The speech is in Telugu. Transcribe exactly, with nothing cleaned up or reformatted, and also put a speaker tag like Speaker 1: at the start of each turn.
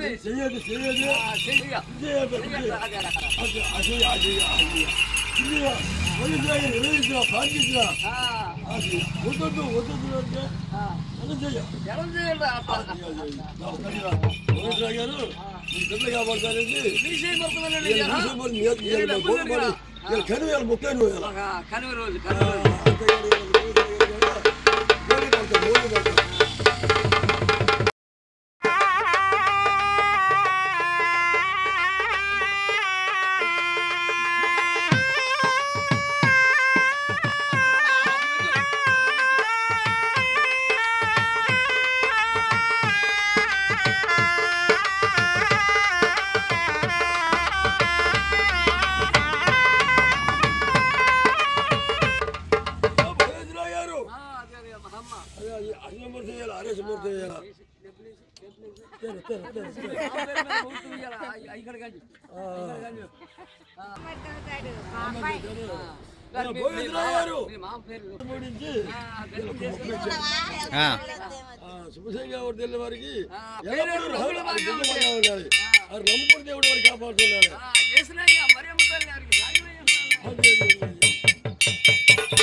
Speaker 1: చెయ్యదు చెయ్యదు అసలు అసలు ప్రార్థించిన వద్దొద్దు వద్దొద్దు అంటే మనం చెయ్యాలి గారు మీ బిడ్డ కాపాడతానండి కనువేల ముప్పై
Speaker 2: కనువ రోజు శుభశంగా తెల్ల వారికి రమ్మూరు దేవుడు వారికి కాపాడుతున్నారు.